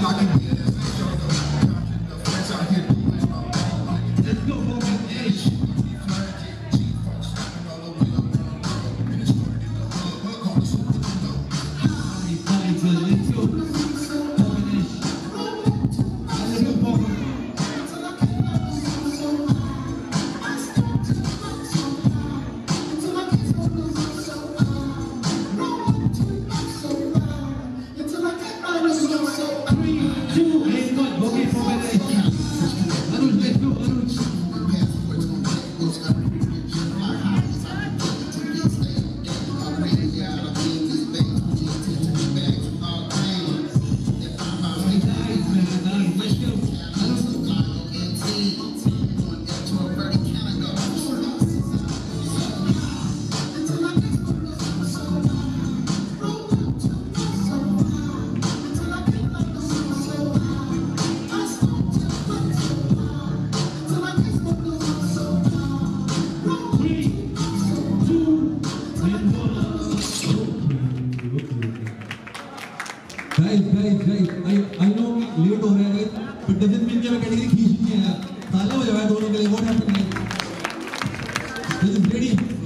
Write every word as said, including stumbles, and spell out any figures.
Guys, guys, guys, I I know late हो रहा है guys, but doesn't mean कि मैं कैटेगरी खींच नहीं है यार. ताला बजाया दोनों के लिए. What happened guys? This is ready.